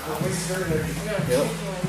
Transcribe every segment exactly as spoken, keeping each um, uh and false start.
Yep.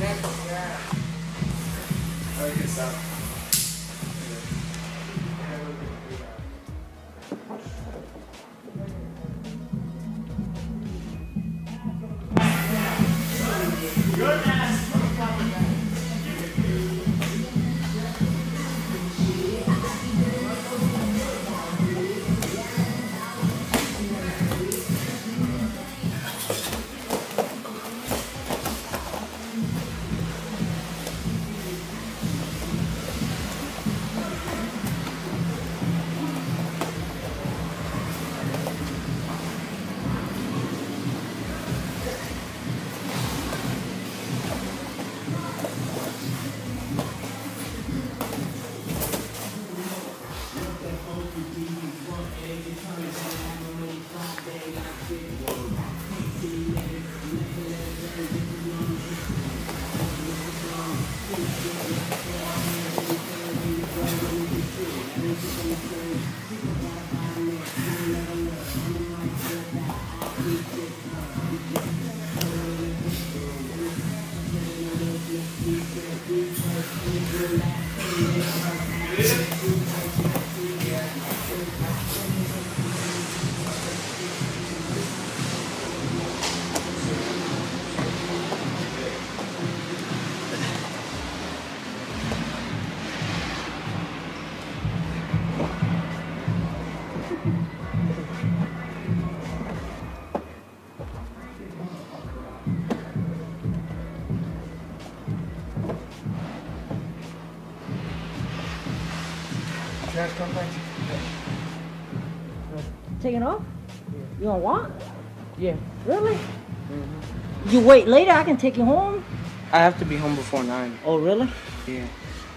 Take it off? You don't want? Yeah. Really? Mm-hmm. You wait later, I can take you home? I have to be home before nine. Oh, really? Yeah.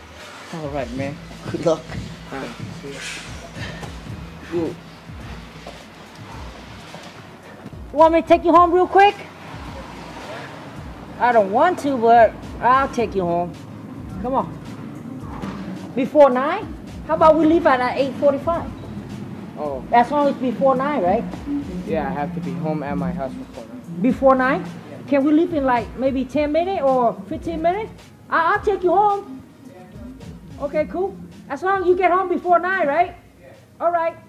All right, man. Good luck. All right. See ya. You want me to take you home real quick? I don't want to, but I'll take you home. Come on. Before nine? How about we leave at eight forty-five? Oh. As long as before nine, right? Yeah, I have to be home at my house before nine. Before nine? Yeah. Can we leave in like maybe ten minutes or fifteen minutes? I I'll take you home. Okay, cool. As long as you get home before nine, right? Yeah. All right.